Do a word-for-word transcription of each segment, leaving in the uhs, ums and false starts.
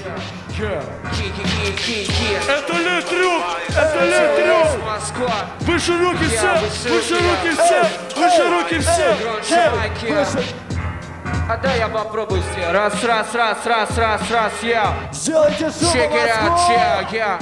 Это Литрюк! Это Литрюк! Выше руки все! Выше руки все! Выше руки все! А да, я попробую сделать. Раз, раз, раз, раз, раз, раз, я. Сделайте шум, Check it out, yeah, yeah.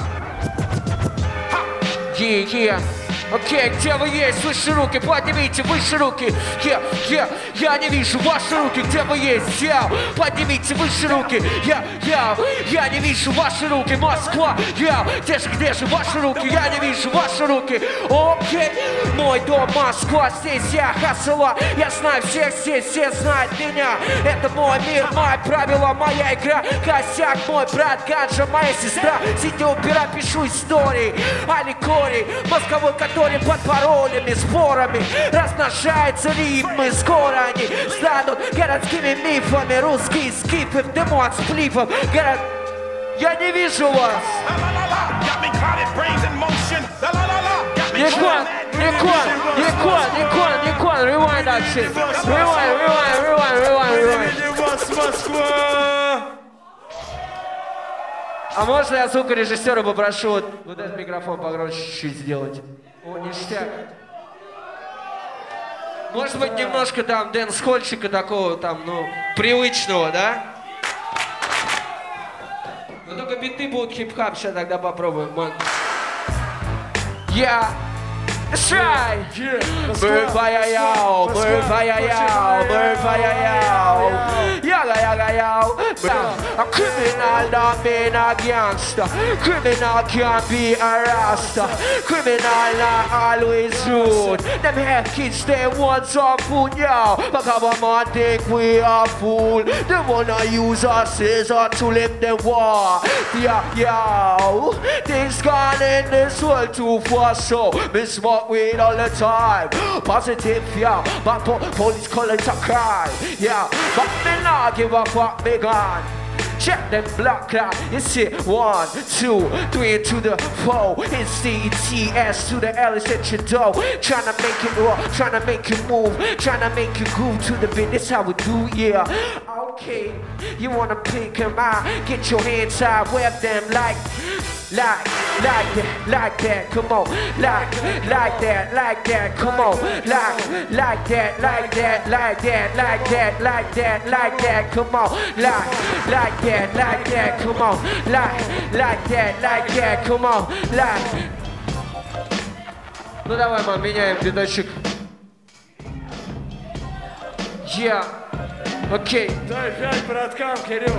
Yeah, yeah. Окей, okay, где вы есть? Выше руки, поднимите, выше руки. Я, я, я не вижу ваши руки, где вы есть? Я, поднимите, выше руки. Я, я, я не вижу ваши руки. Москва, я, где же, где же ваши руки? Я не вижу ваши руки. Окей, okay. Мой дом, Москва, здесь я, хасла. Я знаю всех здесь, все знают меня. Это мой мир, мои правила, моя игра. Косяк, мой брат, Ганджа, моя сестра. Сидел пера, пишу истории, аллегории. Мозговой, который под паролями, спорами размножаются ритмы. Скоро они станут городскими мифами. Русские скифы в дыму от сплифов. Город... Я не вижу вас. Никон, Никон, Никон, Никон, Никон, rewind that shit. Rewind, rewind, rewind, rewind, rewind. Москва! А можно я звукорежиссера попрошу вот, вот этот микрофон погромче чуть-чуть сделать? О, ништяк. Может быть, немножко там дэнс-хольчика такого там, ну, привычного, да? Но только биты будут хип-хап, сейчас тогда попробуем. Я... Шай! Мырфая-яу, мырфая-яу, мырфая-яу. Яга-яга-яу. A criminal don't mean a gangster. Criminal can't be a rasta. Criminal not always rude. Them head kids, they want some food, yo. But government think we are fool. They wanna use us as a tool in the war. Yeah, yo. Things gone in this world too fast, so miss what we all the time. Positive, yeah, but po police call it a crime. Yeah, but me not give a fuck, me gone. Check them block clock, you see one, two, three to the four. It's the T S to the L, it's at your door. Tryna make it rock, tryna make you move, tryna make you groove to the beat, that's how we do, yeah. Okay, you wanna pick them out, get your hands out, web them like, like, like that, like that, come on. Like, like that, like that, come on. Like, like that, like that, like that, like that, like that, like that, come on. Like, like that, like that, come on. Like, like that, like that, come on. Like. Ну давай, мам, меняем биточек. Yeah. Окей. Okay. Дай пять браткам, Кирилл.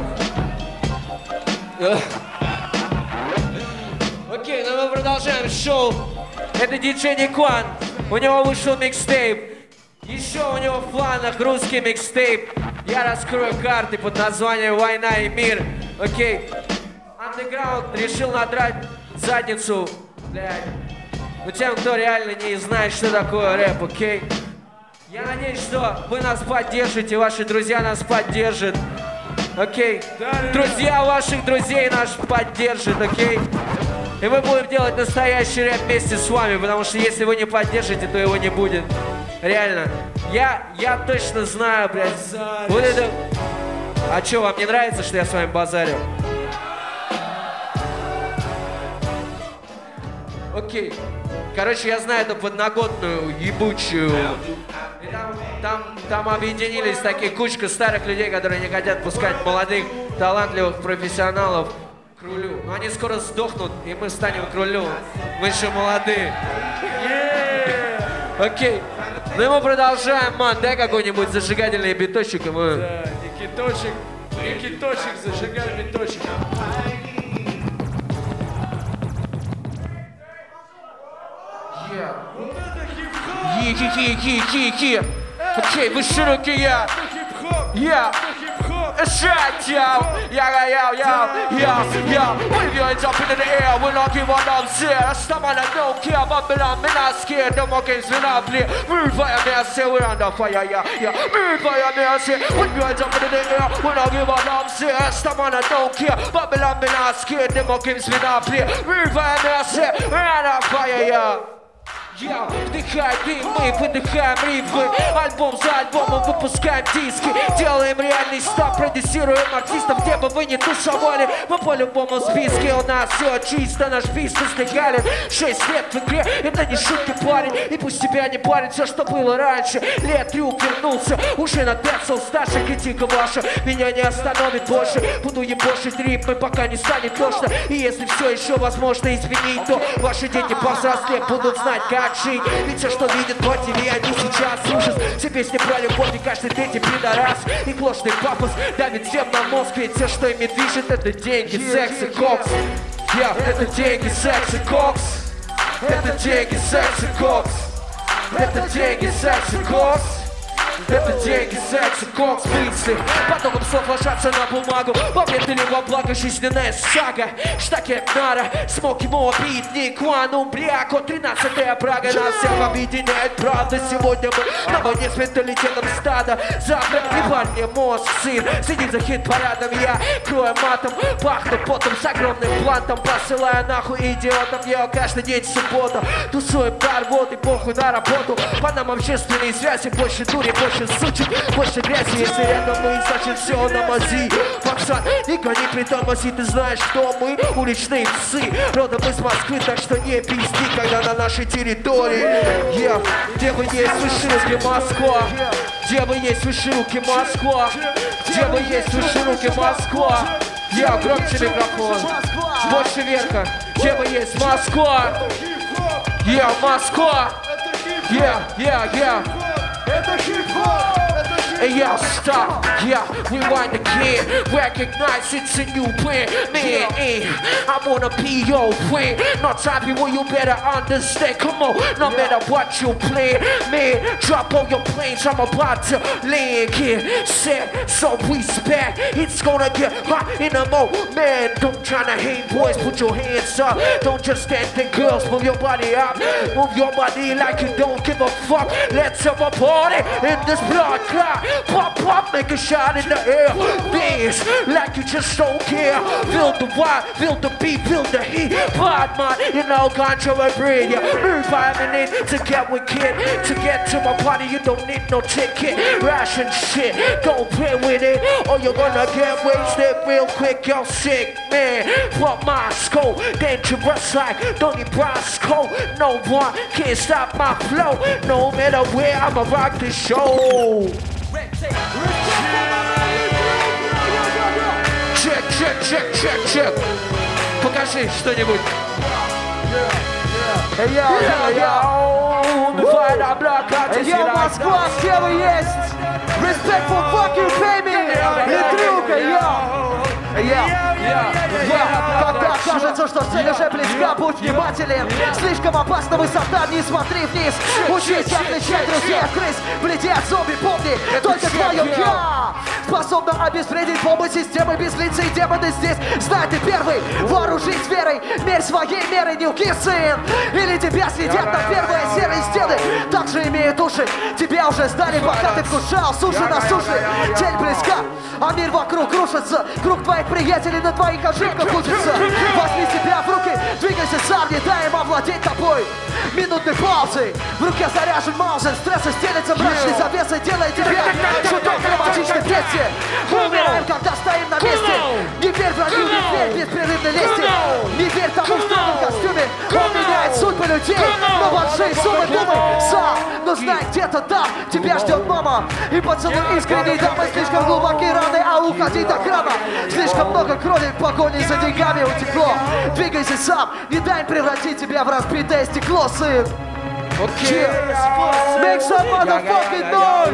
Окей, okay, ну мы продолжаем шоу. Это диджей Никон. У него вышел микстейп. Еще у него в планах русский микстейп. Я раскрою карты под названием «Война и мир». Окей. Underground решил надрать задницу, блядь. Ну тем, кто реально не знает, что такое рэп, окей? Я надеюсь, что вы нас поддержите, ваши друзья нас поддержат. Окей? Друзья ваших друзей нас поддержат, окей? И мы будем делать настоящий рэп вместе с вами, потому что если вы не поддержите, то его не будет. Реально. Я, я точно знаю, блядь. Вот это... А что, вам не нравится, что я с вами базарю? Окей. Короче, я знаю эту подноготную, ебучую. И там, там, там объединились такие кучка старых людей, которые не хотят пускать молодых, талантливых профессионалов к рулю. Но они скоро сдохнут, и мы станем к рулю. Мы еще молодые. Окей. Okay. Ну и мы продолжаем, ман. Дай какой-нибудь зажигательный биточек, и мы... Да, Никиточек, Никиточек, зажигай биточек. Вот это хип-хоп! Хи-хи-хи-хи-хи-хи! Окей, выше руки, я! Хип-хоп! Я! Shut down, yeah, yeah, yeah, yeah, yeah. Wave your hands up into the air, we not give a damn shit. Someone that don't care, Babylon, me not scared. No more games, we not play. Move fire, me I say we're under fire, yeah, yeah. Move fire, me I say. Wave your hands up into the air, we not give a damn shit. Someone that don't care, Babylon, me not scared. No more games, we not play. Move fire, me I say we're under fire, yeah. Я вдыхаю дым, мы выдыхаем рифы. Альбом за альбомом выпускаем диски. Делаем реальный став, продюсируем артистов. Где бы вы ни тусовали, мы по-любому в списке. У нас все чисто, наш бизнес легален. Шесть лет в игре, это не шутки, парень. И пусть тебя не парит все, что было раньше. Лет трюк вернулся, уже на пятьсот старше. Критика ваша меня не остановит больше. Буду ебошить ритмы, пока не станет точно. И если все еще возможно изменить, то ваши дети повзрослее будут знать, как жить. Ведь все, что видят по ТВ, они сейчас ужас. Все песни про любовь, и каждый третий пидорас. И ложный пафос давит всем на мозг. Ведь все, что ими движет, это деньги, секс и кокс. Yeah, это деньги, секс и кокс. Это деньги, секс и кокс. Это деньги, секс и кокс. Это деньги, секс и кокс, мысли. Потоком слов ложатся на бумагу. Во вред или во благо жизненная сага. Штаки Нара, смог ему обид. Не Кванум Бряко, тринадцатая Прага. Нас всех объединяет правда. Сегодня мы на войне с менталитетом стада. Завтра ебать мне мозг, сын. Следит за хит-парадом, я крою матом. Пахну потом с огромным плантом. Посылаю нахуй идиотам. Я каждый день суббота. Тусуем бар, вот и похуй на работу. По нам общественные связи, больше дури, больше сучек, больше грязи. Если рядом мы, значит все на мази. Пацан, не гони, притормози, ты знаешь, кто мы? Уличные псы, родом из Москвы, так что не пизди, когда на нашей территории. Yeah. Где вы есть, выше руки, Москва? Где вы есть, выше руки, Москва? Где вы есть, выше руки, Москва? Я yeah, громче микрофон, больше верха. Где вы есть, Москва? Я yeah, Москва. Yeah, yeah, yeah. Это хип-хоп! Hey yo, stop, yeah, rewind again. Recognize it's a new plan, man. Eh, I wanna be your friend. Not time people, you better understand. Come on, no matter what you plan, man. Drop all your planes, I'm about to land here. Set, so respect. It's gonna get hot in a moment. Don't tryna hang, boys, put your hands up. Don't just stand there, girls, move your body up. Move your body like you don't give a fuck. Let's have a party in this blood clot. Pop, pop, make a shot in the air. Dance like you just don't care. Feel the vibe, feel the beat, feel the heat. Bad man, you know, contrary breed. Yeah, move by a minute to get with kid. To get to my party, you don't need no ticket. Ration shit, don't play with it, or you're gonna get wasted real quick. You're sick, man. What my scope, dangerous like Donnie Brasco. No one can stop my flow. No matter where, I'ma rock the show. Чек, чек, чек, чек, чек. Покажи что-нибудь. Йо, Москва, все вы есть. Respect for fucking baby. Литрюка, йо. Я, я, я, когда кажется, что цель уже близка, будь внимателен. Слишком опасна высота, не смотри вниз. Учись отличать друзей от крыс. Вблизи от зомби, помни, только твое я способна обезвредить бомбы системы без лица и демоны здесь. Знай, ты первый, вооружись верой. Мерь своей мерой, Нилки, сын. Или тебя съедят на первые серые стены. Также имеют уши, тебя уже знали, пока ты вкушал суши на суше. Цель близка, а мир вокруг рушится. Круг твоих приятелей на твоих ошибках учится. Возьми себя в руки, двигайся сам, не дай им овладеть тобой. Минутной паузы, в руке заряжен Маузен. Стрессы стелется мрачной завесой, делая тебя чуток драматичной песни. Мы умираем, когда стоим на месте. Не верь врагу, не верь беспрерывной лести. Не верь тому, что в костюме он меняет судьбы людей. Но большие суммы думай сам. Но знай, где-то там тебя ждет мама. И поцелуй искренний, дамы слишком глубокие раны, а уходи так рано. Слишком много крови в погоне за деньгами утекло. Двигайся сам, не дай им превратить тебя в разбитое стекло, сын. Okay. Make some motherfucking noise.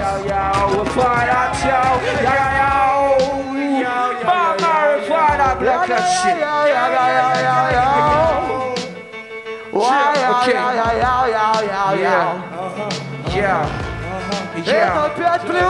Okay. Yeah. Yeah. Это опять плюс.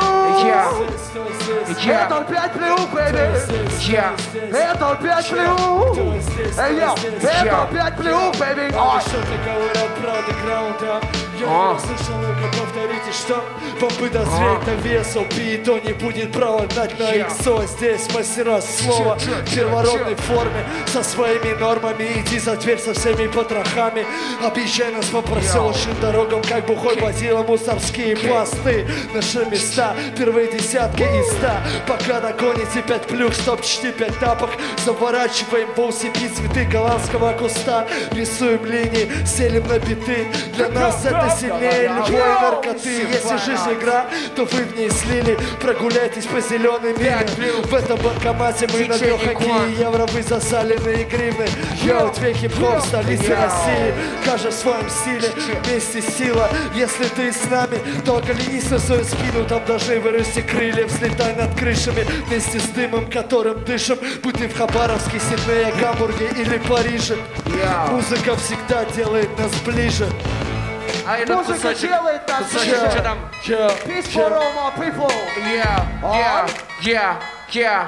Это опять плюс, бэйби. Это опять плюс. Эй, йо, это опять плюс, бэйби. Что-то говорят про андеграунда. Я не слышал, как повторите, что вам бы дозреть на весу. И то не будет права дать на иксо. Здесь мастера слова в первородной форме, со своими нормами. Иди за дверь со всеми потрохами. Объезжай нас по проселочным дорогам, как бухой водила мусорские пласты. Наши места, первые десятки из ста. Пока догоните пять плюх, стопчите пять тапок. Заворачиваем в оусипи цветы голландского куста. Рисуем линии, селим на биты. Для нас это сильнее любой наркоты. Если жизнь игра, то вы в ней слили. Прогуляйтесь по зеленой миле. В этом банкомате мы на трехаки евро вы засаленные гривны. Йоу, твой хип-хоп, столица России. Каждый в своем стиле, вместе сила. Если ты с нами, то оглянись на свою спину. Там должны вырасти крылья. Взлетай над крышами вместе с дымом, которым дышим. Будь ты в Хабаровске, Сиднее, Гамбурге или Париже. Музыка всегда делает нас ближе. А этот Музыка кусочек, делает нас кусочек, ближе. что там? Peace for all my people. Yeah, yeah, yeah, yeah,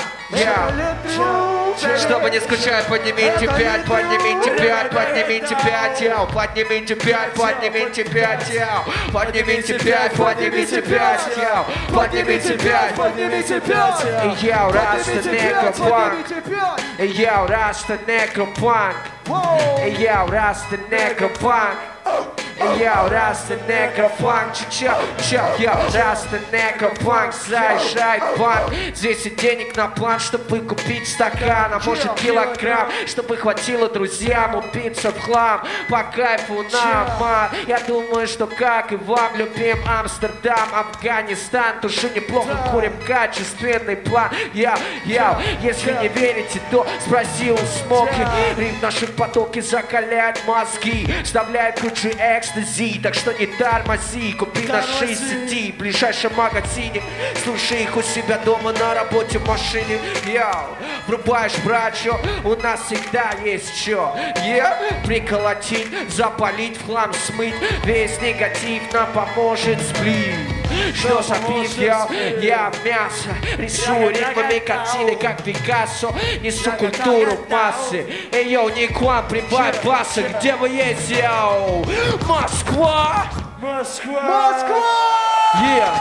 yeah. Чтобы не скучать, поднимите пять, поднимите пять, поднимите пять, яу, поднимите пять, поднимите пять, яу, поднимите пять, поднимите пять, яу, поднимите пять, поднимите пять, яу, раста некропанк, яу, раста некропанк, яу, раста некропанк. Йоу, раста некропанк, ча ча йоу, раста некропанк, заезжает банк. Здесь и денег на план, чтобы купить стакан, а может килограмм, чтобы хватило друзьям упиться в хлам. По кайфу нам, а, я думаю, что как и вам любим Амстердам, Афганистан, тоже неплохо курим качественный план. Йоу, йоу, если не верите, то спроси у Смоки. Рим наши потоки закаляет мозги, вставляет ключи экстази, так что не тормози, купи наши сети в ближайшем магазине, слушай их у себя дома, на работе, в машине. Йоу, врубаешь, брачо, у нас всегда есть чё. Йоу, приколотить, запалить, в хлам смыть, весь негатив нам поможет сплит. Что за пив, я, я мясо, рисую ритмами картины, как Пикассо, несу культуру массы. Эй, йоу, не к вам, прибавь баса, где вы есть, йоу? Москва! Москва! Москва! Yeah.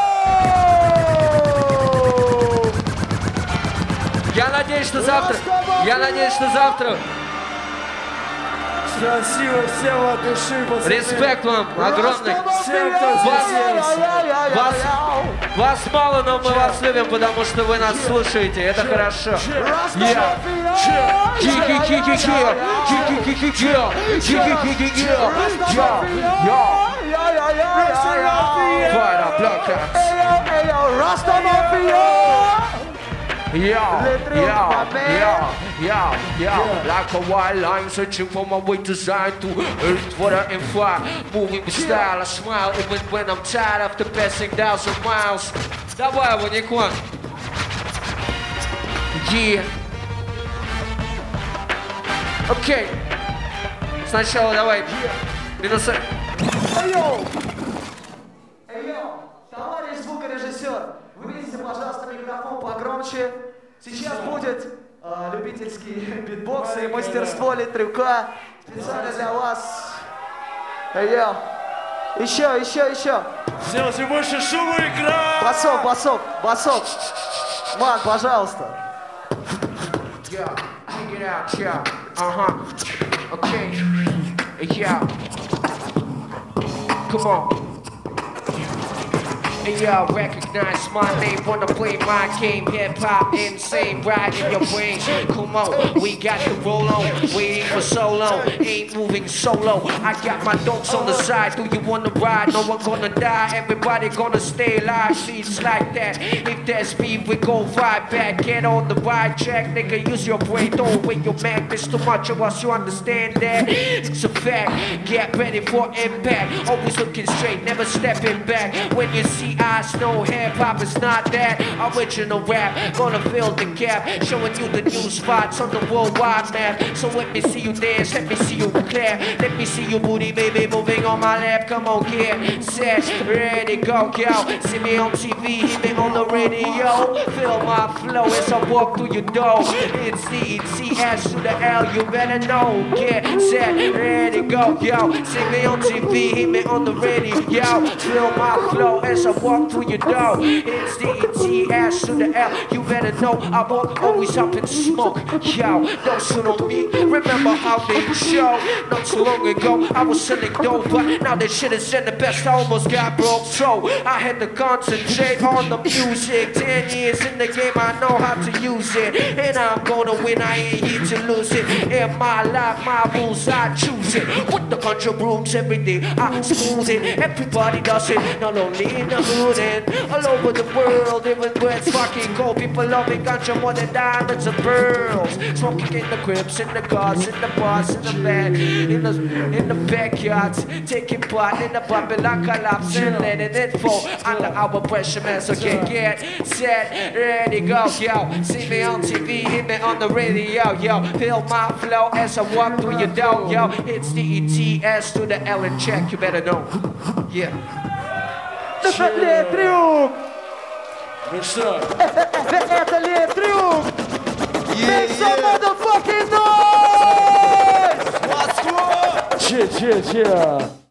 Я надеюсь, что завтра, я надеюсь, что завтра. Спасибо всем от души, пацаны. Респект вам огромный. Всем, кто Вас, здесь. вас, вас мало, но мы вас любим, потому что вы нас слушаете. Это хорошо. Yeah. Ки-ки-ки-ки-ки. Ки-ки-ки-ки-ки. Ки-ки-ки-ки-ки. Йо, йо. Файра, блока. Yo, yo, yo, yo, yo, like a wild lion searching for my way to shine through earth, water and fire, moving with style, I smile even when I'm tired after passing thousand miles. Давай его, Никон. Yeah. Окей. Сначала давай. Минусы. Эй-йоу! Эй-йоу! Товарищ звукорежиссер, выведите, пожалуйста, микрофон погромче. Сейчас будет э, любительский битбокс и мастерство Литрюка. Специально для вас. Эй-йоу! Еще, еще, еще. Сделайте больше шума, игра! Басок, басок, басок. Ман, пожалуйста. Yeah, check it out, yeah. Uh-huh. Okay. Yeah. Come on. Hey, y'all recognize my name, wanna play my game. Hip-hop insane, right in your brain. Come on, we got the roll on, waiting for so long, ain't moving solo. I got my dogs on the side, do you wanna ride? No one gonna die, everybody gonna stay alive. See, it's like that, if there's beef, we go right back. Get on the right track, nigga, use your brain. Don't wait your man, there's too much of us, you understand that? It's a fact, get ready for impact. Always looking straight, never stepping back. When you see T I, no hip-hop, it's not that. Original rap, gonna fill the gap. Showing you the new spots on the worldwide map. So let me see you dance, let me see you clap. Let me see you booty, baby, moving on my lap. Come on, get set, ready, go, go. See me on T V, hear me on the radio. Feel my flow as I walk through your door. It's the T S to the L, you better know. Get set, ready, go, yo. See me on T V, hear me on the radio. Feel my flow as I walk through your door. It's the T S to the L, you better know. I walk always up in smoke. Yo, don't shoot on me. Remember how they show? Not too long ago, I was selling dope, but now this shit is in the best. I almost got broke, so I had to concentrate on the music. Ten years in the game, I know how to use it, and I'm gonna win. I ain't here to lose it. In my life, my rules, I choose it. With the country rooms every day, I smooth it. Everybody does it, not only in the hood and all over the world. Even where it's fucking cold, people love me country more than diamonds and pearls. Smoking in the cribs, in the cars, in the bars, in the bed, in the in the backyards, taking part in the Babylon collapse and letting it fall under our pressure, man. So get get set, ready, go, yo. See me on T V, hear me on the radio, yo. Feel my flow as I walk through your door, yo. It's the E T S to the L and check, you better know. Yeah. Это ли трюк? Ну что? Это ли трюк? Make some motherfucking noise! Че, че, че?